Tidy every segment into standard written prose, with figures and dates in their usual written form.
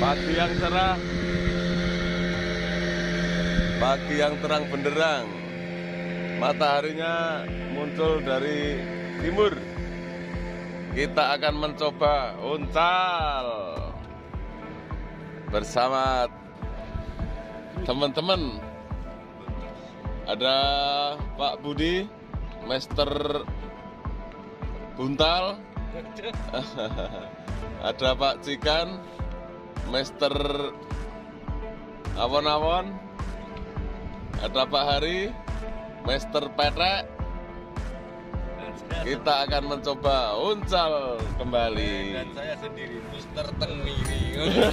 Pagi yang cerah, pagi yang terang benderang, mataharinya muncul dari timur. Kita akan mencoba uncal bersama teman-teman. Ada Pak Budi, Master Buntal. Ada Pak Cikan, Master Awon-awon. Ada Pak Hari, Master Petek. Kita akan mencoba uncal kembali. Dan saya sendiri, Mister Tenmiri.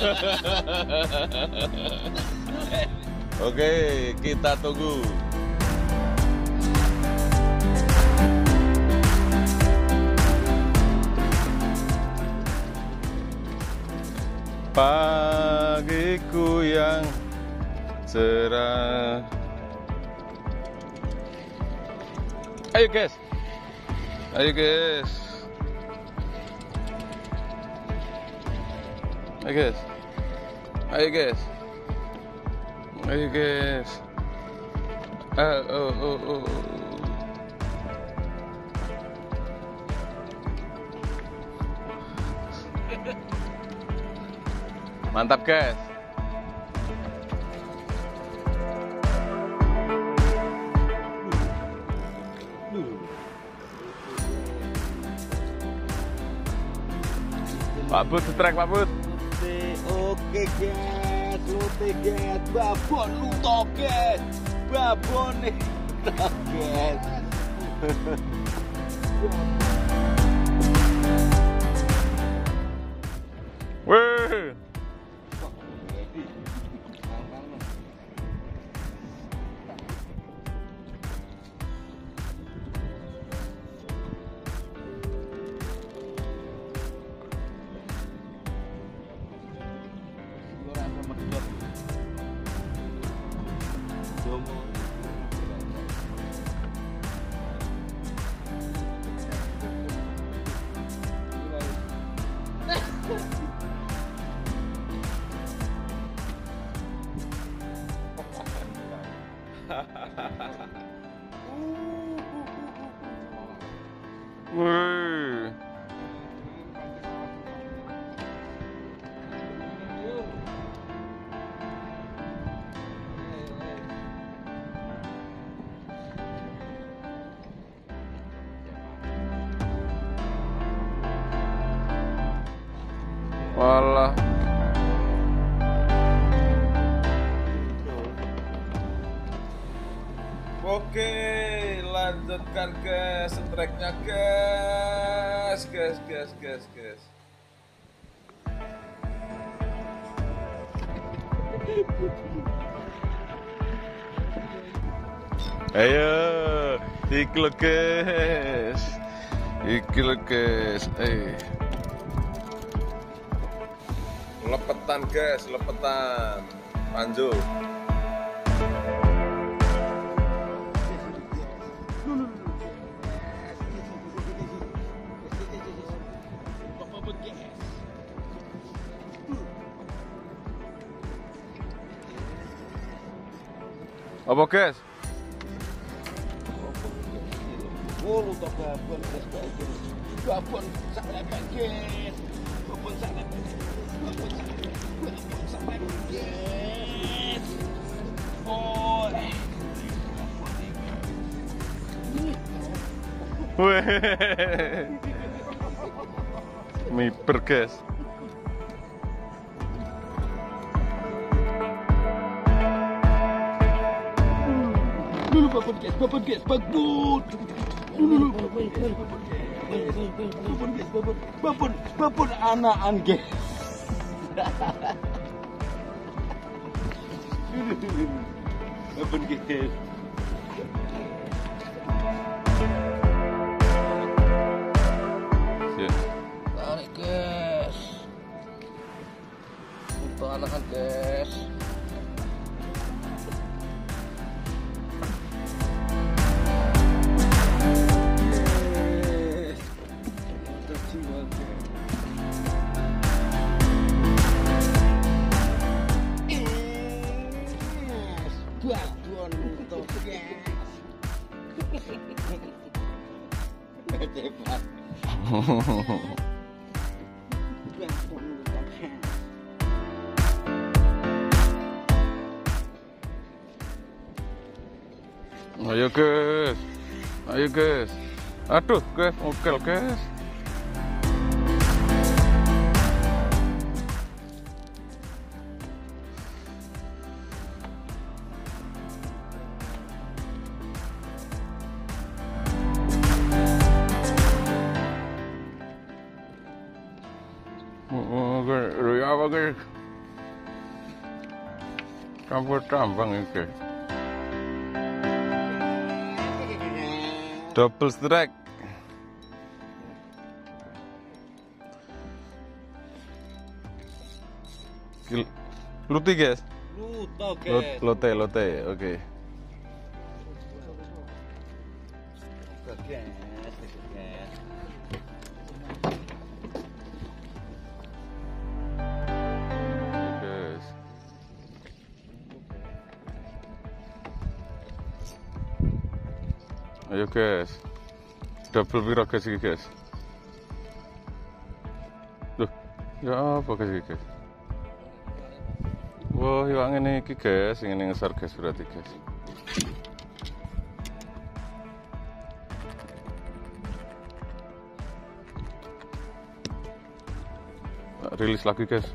Oke, kita tunggu. Pagiku yang cerah. Ayo guys, ayo guys, ayo guys, ayo guys, ayo guys. Oh. Mantap guys. Pak Bud, setrek Pak Bud. Oke guys, lute guys, babon luto guys, babon luto guys. Wih. Wih. Walah. Oke, lanjutkan guys, streknya guys. Ayo, iki lho guys. Lepetan guys, lepetan. Lanjut. Apa guys? Oh, luto babon guys, babon sampai guys, babon sampai guys. Oh, Weh. Miber guys. babon guys, babon anakan guys. Babon guys. Tarik guys. Untuk anakan guys. Babon untuk guys. Cepat. Babon untuk guys. Ayo guys, ayo guys. Aduh guys, oke guys. Apa guys? Campur tambang ini guys. Double strike. Luti guys. Luto guys. Lote, oke. Ayo guys, double piro guys iki guys. Loh, ya apa guys iki guys? Wah, yang ngene iki guys, ngene ngesar guys berarti guys. Rilis lagi guys.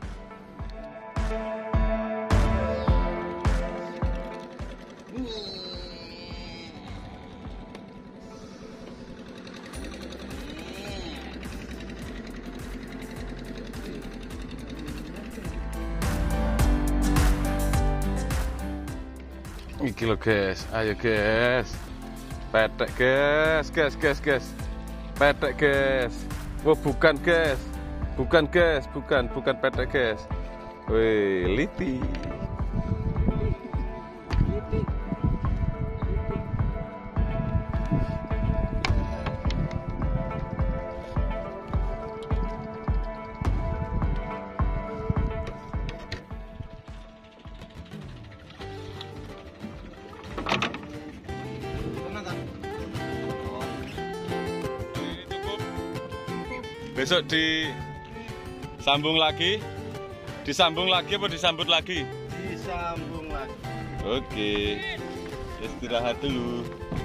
Iki lo guys, ayo guys. Petek guys. Petek guys. Oh bukan guys. Bukan petek guys. Wih, liti. Besok disambung lagi apa disambut lagi? Disambung lagi. Oke, istirahat dulu.